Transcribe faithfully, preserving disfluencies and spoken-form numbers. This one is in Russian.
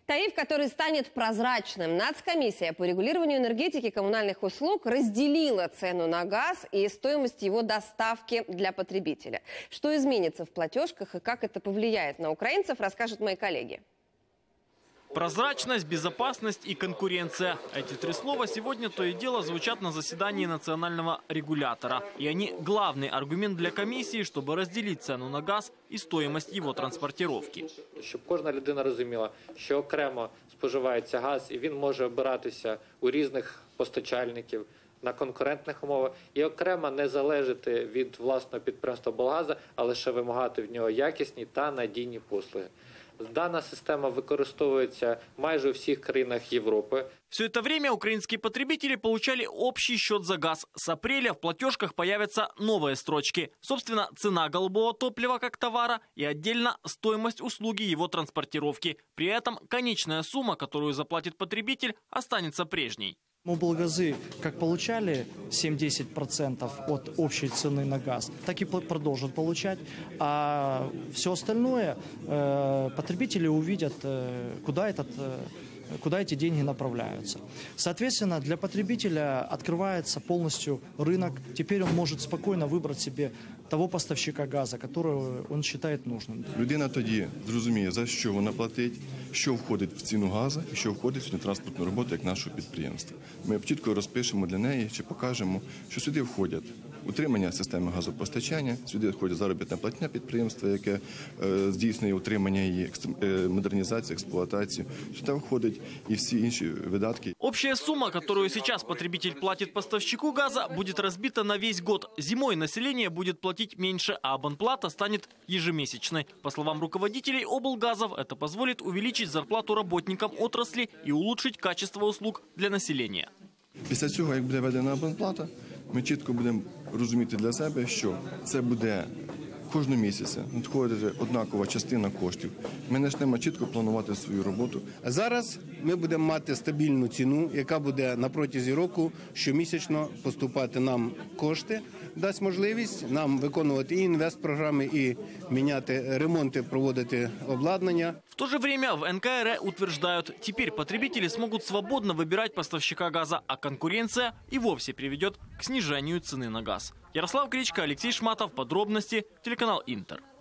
Тариф, который станет прозрачным. Нацкомиссия по регулированию энергетики и коммунальных услуг разделила цену на газ и стоимость его доставки для потребителя. Что изменится в платежках и как это повлияет на украинцев, расскажут мои коллеги. Прозрачность, безопасность и конкуренция. Эти три слова сегодня то и дело звучат на заседании национального регулятора. И они главный аргумент для комиссии, чтобы разделить цену на газ и стоимость его транспортировки. Щоб кожна людина розуміла, що окремо споживається газ і він може обиратися у різних постачальників на конкурентних умовах і окремо не залежати від власного підприємства «Облгаза», а лише вимагати в нього якісні та надійні послуги. Дана система використовується майже у всех краинах Европы. Все это время украинские потребители получали общий счет за газ. С апреля в платежках появятся новые строчки. Собственно, цена голубого топлива как товара и отдельно стоимость услуги его транспортировки. При этом конечная сумма, которую заплатит потребитель, останется прежней. Облгазы как получали семь-десять процентов от общей цены на газ, так и продолжат получать. А все остальное э, потребители увидят, э, куда, этот, э, куда эти деньги направляются. Соответственно, для потребителя открывается полностью рынок. Теперь он может спокойно выбрать себе того поставщика газу, которого он считает нужным. Людина тоді зрозуміє, за що вона платить, що входить в ціну газу і що входить в транспортну роботу як нашого підприємства. Ми чітко розпишемо для неї, чи покажемо, що сюди входять утримання системи газопостачання, сюди входить заробітна платня підприємства, яке е, здійснює утримання її, е, модернізацію, експлуатацію. Сюди входять і всі інші видатки. Общая сумма, которую сейчас потребитель платит поставщику газа, будет разбита на весь год. Зимой население будет платить меньше, а абонплата станет ежемесячной. По словам руководителей облгазов, это позволит увеличить зарплату работникам отрасли и улучшить качество услуг для населения. Після цього, як буде введена абонплата, ми чітко будемо розуміти для себе, що це буде кожного місяця надходити однакова частина коштів. Ми почнемо чітко планувати свою роботу. Зараз ми будемо мати стабільну ціну, яка буде на протязі року щомісячно поступати нам кошти, дасть можливість нам виконувати і інвестпрограми, і міняти ремонти, проводити обладнання. В то же время в эн ка эр э утверждают, теперь потребители смогут свободно выбирать поставщика газа, а конкуренция и вовсе приведет к снижению цены на газ. Ярослав Кричко, Алексей Шматов. Подробности. Телеканал Интер.